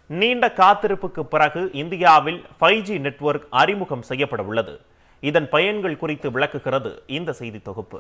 நீண்ட காத்திருப்புக்கு பிறகு இந்தியாவில் 5G நெட்வொர்க் அறிமுகம் செய்யப்பட உள்ளது. இதன் பயன்கள் குறித்து விளக்குகிறது இந்த செய்தி தொகுப்பு.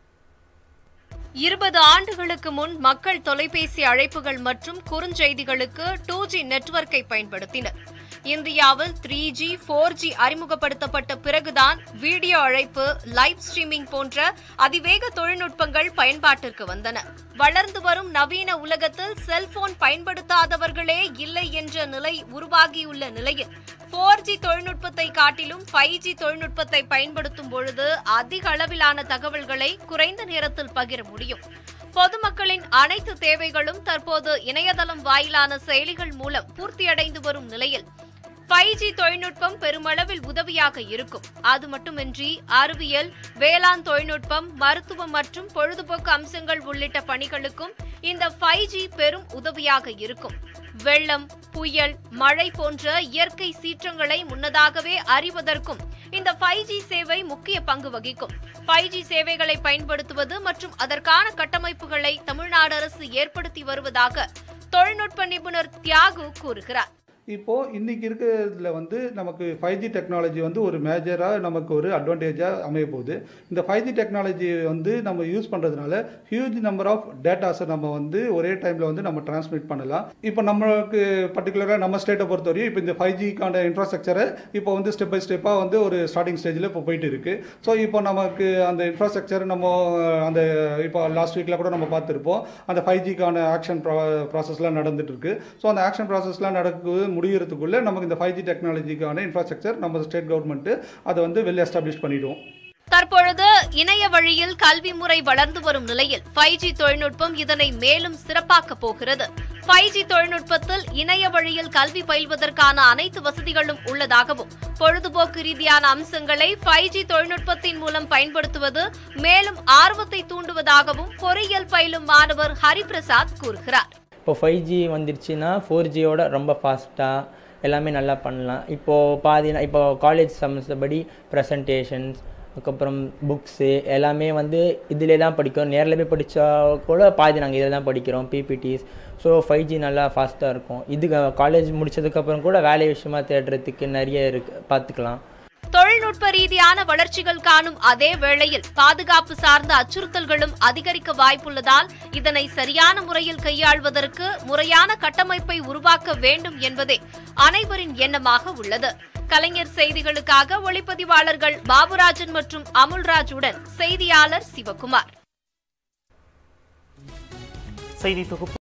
20 ஆண்டுகளுக்கு முன் மக்கள் தொலைபேசி அழைப்புகள் மற்றும் குறுஞ்செய்திகளுக்கு 2G நெட்வொர்க்கை பயன்படுத்தினர். இந்தியாவில் 3G, 4G அறிமுகப்படுத்தப்பட்ட பிறகுதான் வீடியோ அழைப்பு, லைவ் ஸ்ட்ரீமிங் போன்ற அதிவேக தொழில்நுட்பங்கள் பயன்பாட்டிற்கு வந்தன. வளர்ந்து வரும் நவீன உலகத்தில் செல்போன் பயன்படுத்தாதவர்களே இல்லை என்ற நிலை உருவாகியுள்ள நிலையில் 4G தொழில்நுட்பத்தை காட்டிலும் 5G தொழில்நுட்பத்தை பயன்படுத்தும் பொழுது அதிக அளவிலான தகவல்களை குறைந்த நேரத்தில் பகிர முடியும். பொதுமக்களின் அனைத்து தேவைகளும் தற்போது இணையதளம் வாயிலான செயலிகள் மூலம் பூர்த்தியடைந்து வரும் நிலையில் 5G தொழில்நுட்பம் பெருமளவில் உதவியாக இருக்கும். அது மட்டுமின்றி அறிவியல், வேளாண் தொழில்நுட்பம், மருத்துவம் மற்றும் பொழுதுபோக்கு அம்சங்கள் உள்ளிட்ட பணிகளுக்கும் இந்த 5G பெரும் உதவியாக இருக்கும். வெள்ளம், புயல், மழை போன்ற இயற்கை சீற்றங்களை முன்னதாகவே அறிவதற்கும் இந்த 5G சேவை முக்கிய பங்கு வகிக்கும். 5G சேவைகளை பயன்படுத்துவது மற்றும் அதற்கான கட்டமைப்புகளை தமிழ்நாடு அரசு ஏற்படுத்தி வருவதாக தொழில்நுட்ப நிபுணர் தியாகு கூறுகிறார். இப்போ இன்னைக்கு இருக்கிறதுல நமக்கு 5G டெக்னாலஜி ஒரு மேஜராக நமக்கு ஒரு அட்வான்டேஜாக அமைய போகுது. இந்த 5G டெக்னாலஜி நம்ம யூஸ் பண்ணுறதுனால ஹியூஜ் நம்பர் ஆஃப் டேட்டாஸை நம்ம ஒரே டைமில் நம்ம டிரான்ஸ்மிட் பண்ணலாம். இப்போ நம்மளுக்கு பர்டிகுலராக நம்ம ஸ்டேட்டை பொறுத்தவரையும் இப்போ இந்த 5Gக்கான இன்ஃப்ராஸ்ட்ரக்சரை இப்போ ஸ்டெப் பை ஸ்டெப்பாக ஒரு ஸ்டார்டிங் ஸ்டேஜில் இப்போ போயிட்டு இருக்குது. ஸோ இப்போ நமக்கு அந்த இன்ஃப்ராஸ்ட்ரக்சர் நம்ம அந்த இப்போ லாஸ்ட் வீக்கில் கூட நம்ம பார்த்துருப்போம். அந்த 5Gக்கான ஆக்ஷன் ப்ராசஸ்லாம் நடந்துட்டு இருக்கு. ஸோ அந்த ஆக்ஷன் ப்ராசஸ்லாம் முடியறதுக்குள்ள நமக்கு இந்த 5G டெக்னாலஜிக்கான இன்ஃப்ராஸ்ட்ரக்சர் நம்ம ஸ்டேட் கவர்மெண்ட் அதை வெல் எஸ்டாப்ளிஷ் பண்ணிடுவோம். தற்பொழுது இணைய வழியில் கல்வி முறை வளர்ந்து வரும் நிலையில் 5G தொழில்நுட்பம் இதனை மேலும் சிறப்பாக்க போகிறது. 5G தொழில்நுட்பத்தில் இணைய வழியில் கல்வி பயில்வதற்கான அனைத்து வசதிகளும் உள்ளதாகவும் பொழுதுபோக்கு ரீதியான அம்சங்களை 5G தொழில்நுட்பத்தின் மூலம் பயன்படுத்துவது மேலும் ஆர்வத்தை தூண்டுவதாகவும் பொறியியல் பயிலும் மாணவர் ஹரிபிரசாத் கூறுகிறார். இப்போ 5G வந்துருச்சுன்னா 4Gயோட ரொம்ப ஃபாஸ்ட்டாக எல்லாமே நல்லா பண்ணலாம். இப்போ காலேஜ் சம்மந்தப்படி ப்ரெசன்டேஷன்ஸ், அதுக்கப்புறம் புக்ஸு எல்லாமே இதிலே தான் படிக்கிறோம். நேரில் போய் படித்தா கூட பாதி நாங்கள் இதில் தான் படிக்கிறோம், பிபிடிஸ். ஸோ 5G நல்லா ஃபாஸ்ட்டாக இருக்கும். இது காலேஜ் முடித்ததுக்கப்புறம் கூட வேலை விஷயமா தேடுறதுக்கு நிறைய பார்த்துக்கலாம். தொழில்நுட்ப ரீதியான வளர்ச்சிகள் காணும் அதே வேளையில் பாதுகாப்பு சார்ந்த அச்சுறுத்தல்களும் அதிகரிக்க வாய்ப்புள்ளதால் இதனை சரியான முறையில் கையாள்வதற்கு முறையான கட்டமைப்பை உருவாக்க வேண்டும் என்பதே அனைவரின் எண்ணமாக உள்ளது. கலைஞர் செய்திகளுக்காக ஒளிப்பதிவாளர்கள் பாபுராஜன் மற்றும் அமுல்ராஜுடன் செய்தியாளர் சிவகுமார். செய்தி தொகுப்பு.